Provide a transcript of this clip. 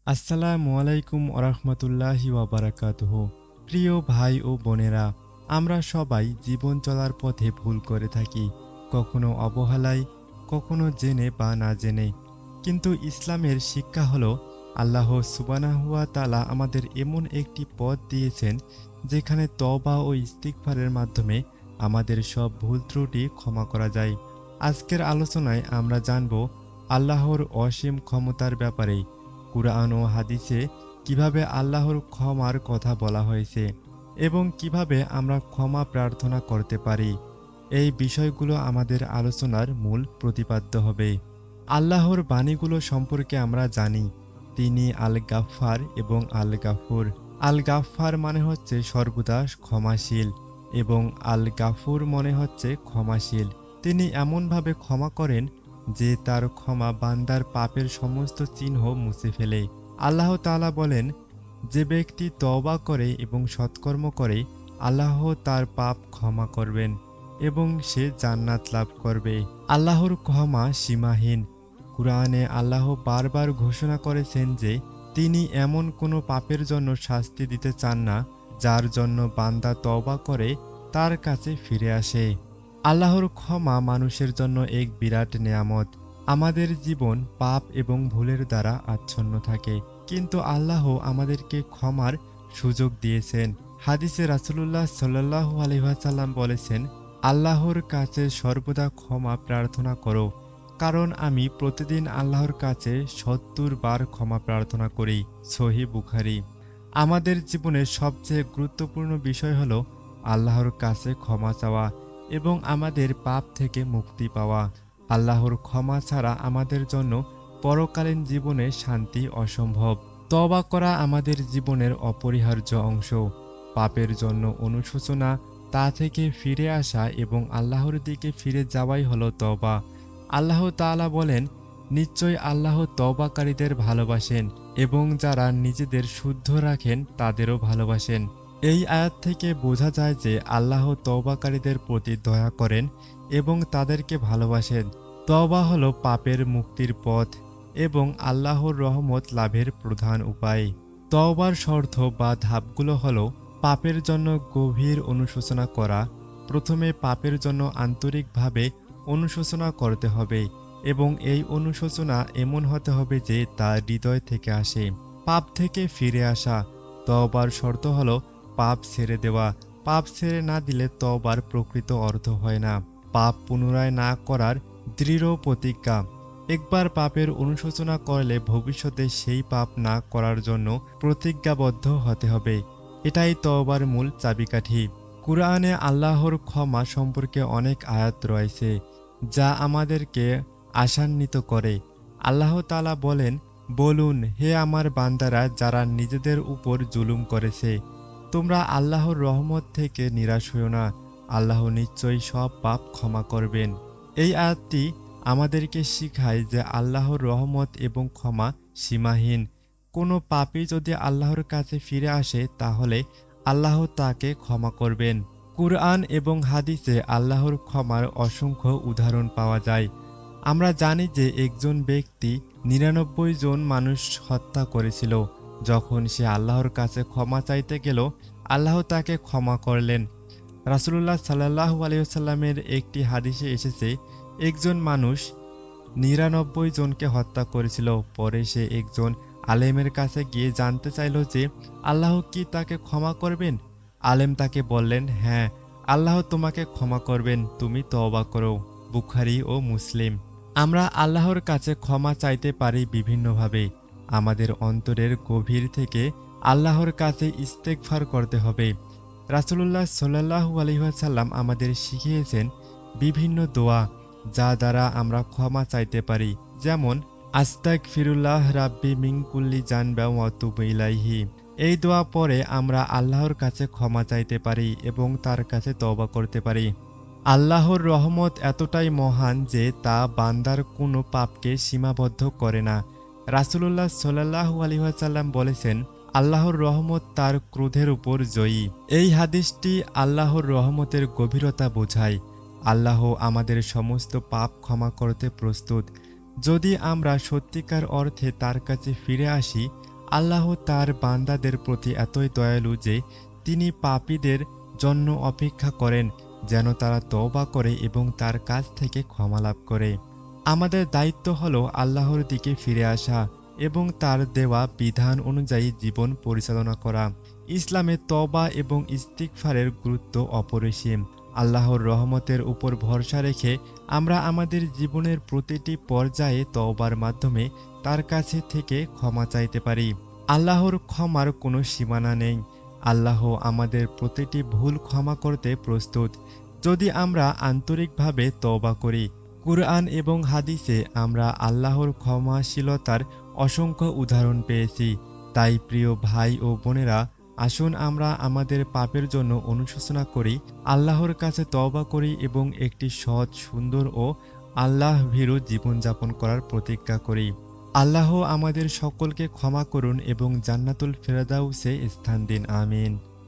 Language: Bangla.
আসসালামু আলাইকুম ওরহমতুল্লাহি ওয়াবারাকাতুহু। প্রিয় ভাই ও বোনেরা, আমরা সবাই জীবন চলার পথে ভুল করে থাকি, কখনো অবহেলায়, কখনো জেনে বা না জেনে। কিন্তু ইসলামের শিক্ষা হলো আল্লাহ সুবহানাহু ওয়া তাআলা আমাদের এমন একটি পথ দিয়েছেন যেখানে তওবা ও ইস্তিগফারের মাধ্যমে আমাদের সব ভুল ত্রুটি ক্ষমা করা যায়। আজকের আলোচনায় আমরা জানব আল্লাহর অসীম ক্ষমতার ব্যাপারে। কুরআন ও হাদিসে কিভাবে আল্লাহর ক্ষমার কথা বলা হয়েছে এবং কিভাবে আমরা ক্ষমা প্রার্থনা করতে পারি। এই বিষয়গুলো আমাদের আলোচনার মূল প্রতিপাদ্য হবে। আল্লাহর বাণীগুলো সম্পর্কে আমরা জানি তিনি আল গাফফার এবং আল গাফুর। আল গাফফার মানে হচ্ছে সর্বদা ক্ষমাশীল এবং আল গাফুর মনে হচ্ছে ক্ষমাশীল। তিনি এমনভাবে ক্ষমা করেন যে তার ক্ষমা বান্দার পাপের সমস্ত চিহ্ন মুছে ফেলে। আল্লাহ তাআলা বলেন, যে ব্যক্তি তওবা করে এবং সৎকর্ম করে আল্লাহ তার পাপ ক্ষমা করবেন এবং সে জান্নাত লাভ করবে। আল্লাহর ক্ষমা সীমাহীন। কুরআনে আল্লাহ বারবার ঘোষণা করেছেন যে তিনি এমন কোনো পাপের জন্য শাস্তি দিতে চান না যার জন্য বান্দা তওবা করে তার কাছে ফিরে আসে। আল্লাহর ক্ষমা মানুষের জন্য এক বিরাট নেয়ামত। আমাদের জীবন পাপ এবং ভুলের দ্বারা আচ্ছন্ন থাকে, কিন্তু আল্লাহ আমাদেরকে ক্ষমার সুযোগ দিয়েছেন। হাদিসে রাসূলুল্লাহ সাল্লাল্লাহু আলাইহি ওয়াসাল্লাম বলেছেন, আল্লাহর কাছে সর্বদা ক্ষমা প্রার্থনা করো, কারণ আমি প্রতিদিন আল্লাহর কাছে ৭০ বার ক্ষমা প্রার্থনা করি। সহিহ বুখারী। আমাদের জীবনের সবচেয়ে গুরুত্বপূর্ণ বিষয় হলো আল্লাহর কাছে ক্ষমা চাওয়া এবং আমাদের পাপ থেকে মুক্তি পাওয়া। আল্লাহর ক্ষমা ছাড়া আমাদের জন্য পরকালীন জীবনে শান্তি অসম্ভব। তওবা করা আমাদের জীবনের অপরিহার্য অংশ। পাপের জন্য অনুশোচনা, তা থেকে ফিরে আসা এবং আল্লাহর দিকে ফিরে যাওয়াই হলো তওবা। আল্লাহ তাআলা বলেন, নিশ্চয় আল্লাহ তওবাকারীদের ভালোবাসেন এবং যারা নিজেদের শুদ্ধ রাখেন তাদেরও ভালোবাসেন। এই আয়াত থেকে বোঝা যায় যে আল্লাহ তওবাকারীদের প্রতি দয়া করেন এবং তাদেরকে ভালোবাসেন। তওবা হলো পাপের মুক্তির পথ এবং আল্লাহর রহমত লাভের প্রধান উপায়। তওবার শর্ত বা ধাপগুলো হলো পাপের জন্য গভীর অনুশোচনা করা। প্রথমে পাপের জন্য আন্তরিকভাবে অনুশোচনা করতে হবে এবং এই অনুশোচনা এমন হতে হবে যে তা হৃদয় থেকে আসে। পাপ থেকে ফিরে আসা। তওবার শর্ত হলো পাপ ছেড়ে দেওয়া। পাপ ছেড়ে না দিলে তওবার প্রকৃত অর্থ হয় না। পাপ পুনরায় না করার দৃঢ় প্রতিজ্ঞা। একবার পাপের অনুশোচনা করলে ভবিষ্যতে সেই পাপ না করার জন্য প্রতিজ্ঞাবদ্ধ হতে হবে। এটাই তওবার মূল চাবিকাঠি। কুরআনে আল্লাহর ক্ষমা সম্পর্কে অনেক আয়াত রয়েছে যা আমাদেরকে আশান্বিত করে। আল্লাহ তাআলা বলেন, বলুন, হে আমার বান্দারা যারা নিজেদের উপর জুলুম করেছে, তোমরা আল্লাহর রহমত থেকে নিরাশ হও না, আল্লাহ নিশ্চয়ই সব পাপ ক্ষমা করবেন। এই আয়াতটি আমাদেরকে শিখায় যে আল্লাহর রহমত এবং ক্ষমা সীমাহীন। কোনো পাপী যদি আল্লাহর কাছে ফিরে আসে তাহলে আল্লাহ তাকে ক্ষমা করবেন। কুরআন এবং হাদিসে আল্লাহর ক্ষমার অসংখ্য উদাহরণ পাওয়া যায়। আমরা জানি যে একজন ব্যক্তি ৯৯ জন মানুষ হত্যা করেছিল। যখন সে আল্লাহর কাছে ক্ষমা চাইতে গেল, আল্লাহ তাকে ক্ষমা করলেন। রাসূলুল্লাহ সাল্লাল্লাহু আলাইহি ওয়াসাল্লামের একটি হাদিসে এসেছে, একজন মানুষ ৯৯ জনকে হত্যা করেছিল। পরে সে একজন আলেমের কাছে গিয়ে জানতে চাইল যে আল্লাহ কি তাকে ক্ষমা করবেন। আলেম তাকে বললেন, হ্যাঁ, আল্লাহ তোমাকে ক্ষমা করবেন, তুমি তওবা করো। বুখারী ও মুসলিম। আমরা আল্লাহর কাছে ক্ষমা চাইতে পারি বিভিন্নভাবে। আমাদের অন্তরের গভীর থেকে আল্লাহর কাছে ইস্তেগফার করতে হবে। রাসূলুল্লাহ সাল্লাল্লাহু আলাইহি ওয়াসাল্লাম আমাদের শিখিয়েছেন বিভিন্ন দোয়া যা দ্বারা আমরা ক্ষমা চাইতে পারি, যেমন আস্তাগফিরুল্লাহ রাব্বি মিন কুল্লি জানবি ওয়া আতুবু ইলাইহি। এই দোয়া পরে আমরা আল্লাহর কাছে ক্ষমা চাইতে পারি এবং তার কাছে তওবা করতে পারি। আল্লাহর রহমত এতটাই মহান যে তা বান্দার কোনো পাপকে সীমাবদ্ধ করে না। রাসূলুল্লাহ সাল্লাল্লাহু আলাইহি ওয়াসাল্লাম বলেছেন, আল্লাহর রহমত তার ক্রোধের উপর জয়ী। এই হাদিসটি আল্লাহর রহমতের গভীরতা বোঝায়। আল্লাহ আমাদের সমস্ত পাপ ক্ষমা করতে প্রস্তুত। যদি আমরা সত্যিকার অর্থে তার কাছে ফিরে আসি, আল্লাহ তার বান্দাদের প্রতি এতই দয়ালু যে তিনি পাপীদের জন্য অপেক্ষা করেন যেন তারা তওবা করে এবং তার কাছ থেকে ক্ষমা লাভ করে। আমাদের দায়িত্ব হলো আল্লাহর দিকে ফিরে আসা এবং তার দেওয়া বিধান অনুযায়ী জীবন পরিচালনা করা। ইসলামে তওবা এবং ইস্তিগফারের গুরুত্ব অপরিসীম। আল্লাহর রহমতের উপর ভরসা রেখে আমরা আমাদের জীবনের প্রতিটি পর্যায়ে তওবার মাধ্যমে তার কাছে থেকে ক্ষমা চাইতে পারি। আল্লাহর ক্ষমার কোনো সীমানা নেই। আল্লাহ আমাদের প্রতিটি ভুল ক্ষমা করতে প্রস্তুত, যদি আমরা আন্তরিকভাবে তওবা করি। কুরআন এবং হাদিসে আমরা আল্লাহর ক্ষমাশীলতার অসংখ্য উদাহরণ পেয়েছি। তাই প্রিয় ভাই ও বোনেরা, আসুন আমরা আমাদের পাপের জন্য অনুশোচনা করি, আল্লাহর কাছে তওবা করি এবং একটি সৎ, সুন্দর ও আল্লাহ ভীরু জীবনযাপন করার প্রতিজ্ঞা করি। আল্লাহ আমাদের সকলকে ক্ষমা করুন এবং জান্নাতুল ফেরদাউসে স্থান দিন। আমিন।